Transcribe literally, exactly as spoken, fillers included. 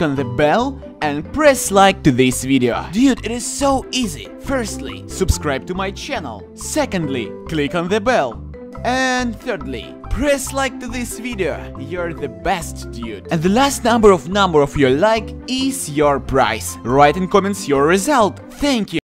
click on the bell and press like to this video. Dude, it is so easy. Firstly, subscribe to my channel. Secondly, click on the bell. And thirdly, press like to this video. You're the best, dude. And the last number of number of your like is your prize. Write in comments your result. Thank you.